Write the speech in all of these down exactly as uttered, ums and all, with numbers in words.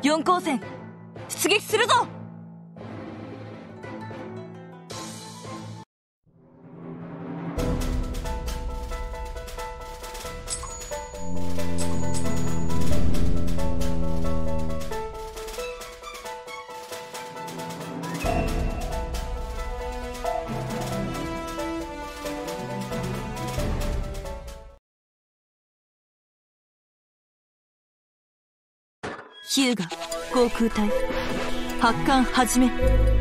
四光線出撃するぞ。ヒューガ航空隊発艦始め。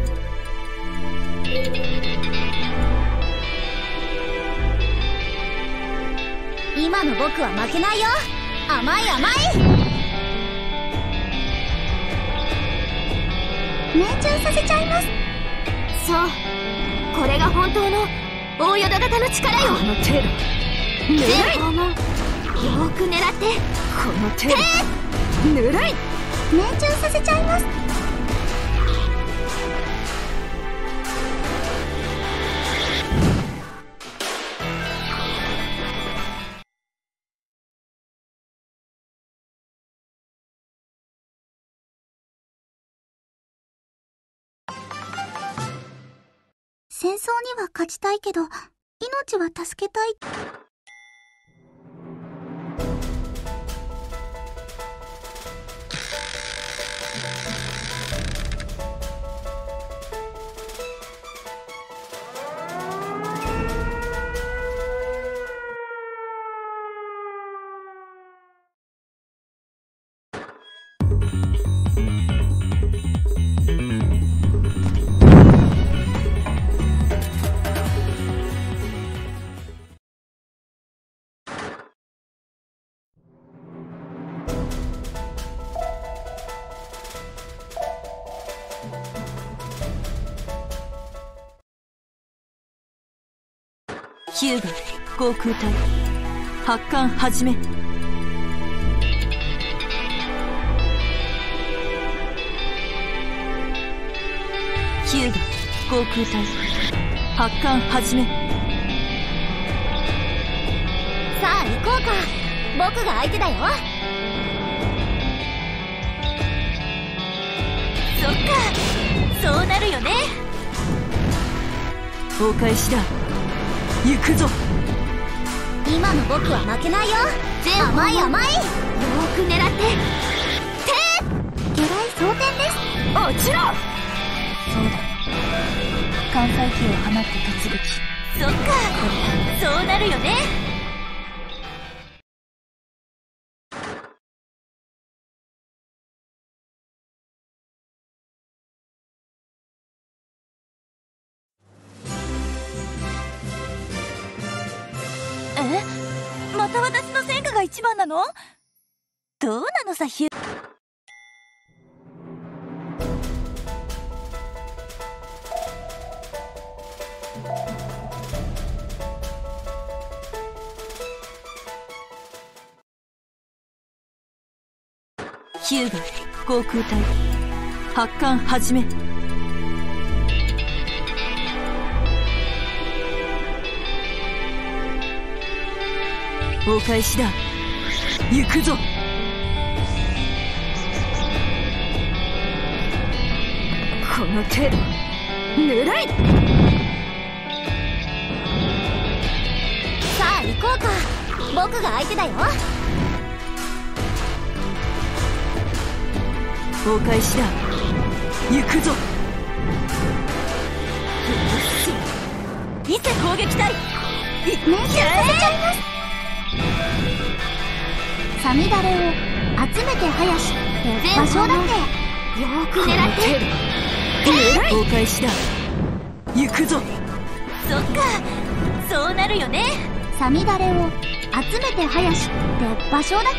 今の僕は負けないよ。甘い甘い。命中させちゃいます。そう、これが本当の大淀型の力よ。 この程度全訪問よーく狙って。 この程度ぬるい。 命中させちゃいます。戦争には勝ちたいけど命は助けたい。 ヒューガ航空隊発艦始め。ヒューガ航空隊発艦始め。 さあ行こうか。僕が相手だよ。 そっか、そうなるよね。お返しだ。行くぞ。 今の僕は負けないよ。全甘い甘い。よーく狙って。てー下雷装填です。 もちろん。 そうだ、関西機を放って突撃。 そっか、そうなるよね。え、また私の戦果が一番なの？どうなのさ、ヒュー。ヒューガ航空隊発艦始め。お返しだ。行くぞ。この程度ぬるい。 さあ行こうか。僕が相手だよ。 お返しだ。行くぞ。いざ攻撃隊。 命中させちゃいます。サミダレを集めて林って場所だって。よーく狙って。 お返しだ。行くぞ。そっか、そうなるよね。 サミダレを集めて林って場所だって。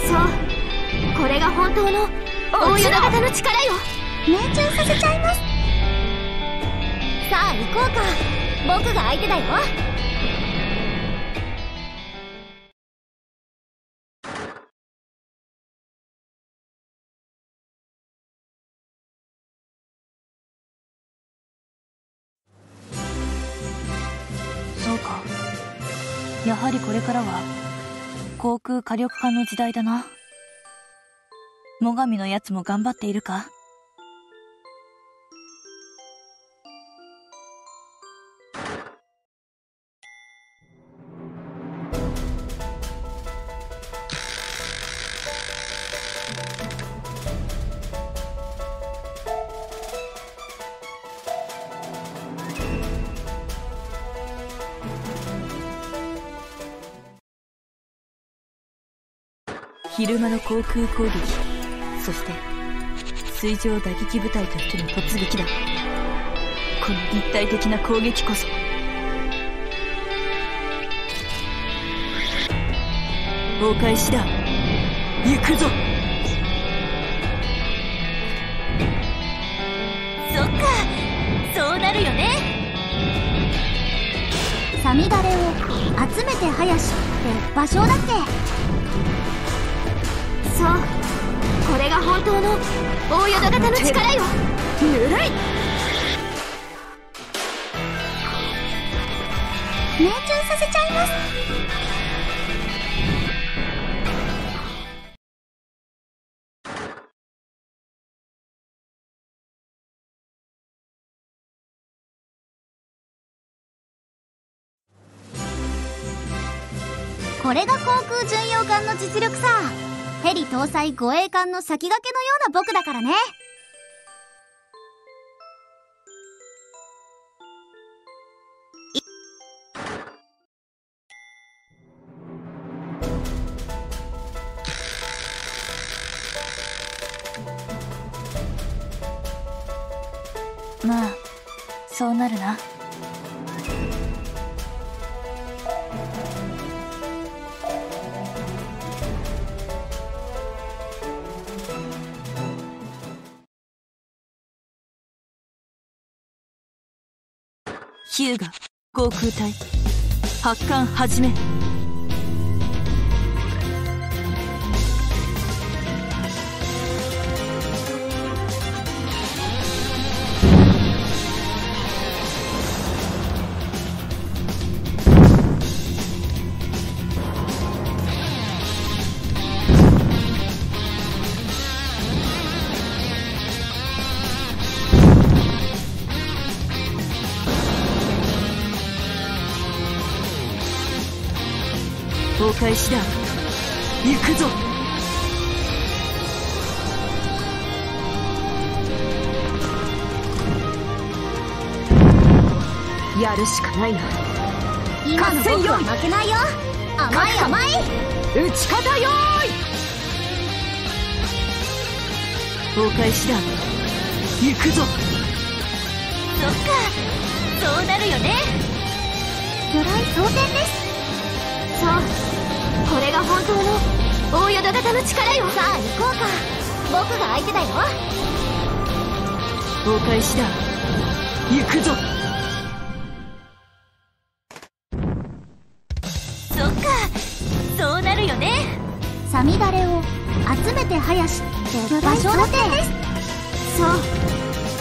そう、これが本当の大淀型の力よ。命中させちゃいます。さあ行こうか。僕が相手だよ。 そうか、やはりこれからは航空火力化の時代だな。 最上のやつも頑張っているか？ 昼間の航空攻撃、そして水上打撃部隊としての突撃だ。この立体的な攻撃こそお返しだ。行くぞ。そっか、そうなるよね。 さみだれを集めて林って場所だって。そう、これが本当の大淀型の力よ。ぬるい。命中させちゃいます。これが航空巡洋艦の実力さ。ヘリ搭載護衛艦の先駆けのような僕だからね。 まあそうなるな。 ヒューガ航空隊発艦始め。お返しだ。行くぞ。やるしかないな。 今の僕は負けないよ。甘い甘い。 打ち方よーい。お返しだ。行くぞ。そっか、そうなるよね。 魚雷装填です。そう、これが本当の大淀型の力よ。さあ行こうか。僕が相手だよ。 お返しだ。行くぞ。そっか、そうなるよね。 さみだれを集めて林って場所だって。そう、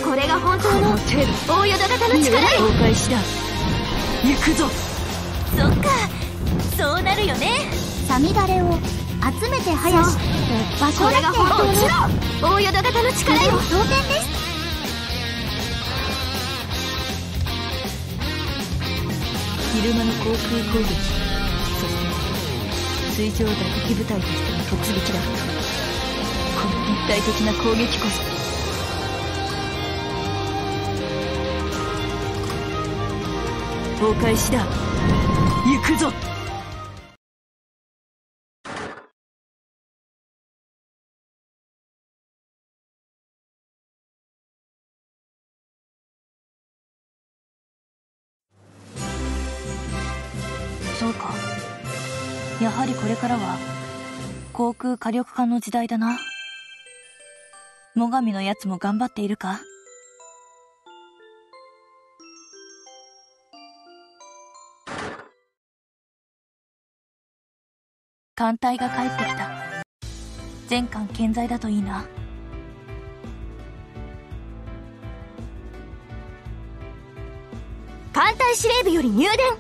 これが本当の大淀型の力よ。 お返しだ。行くぞ。そっか、そうなるよね。 さみだれを集めて林って場所だって。これが本当の大淀型の力よ。当然です。 昼間の航空攻撃、そして水上打撃部隊としての突撃だ。この立体的な攻撃こそお返しだ。行くぞ。 そうか。やはりこれからは航空火力艦の時代だな。最上のやつも頑張っているか？艦隊が帰ってきた。全艦健在だといいな。 艦隊司令部より入電。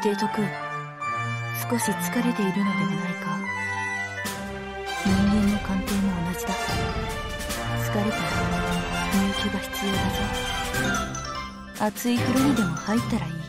提督、少し疲れているのではないか。人間の鑑定も同じだ。疲れたら入居が必要だぞ。熱い風呂にでも入ったらいい。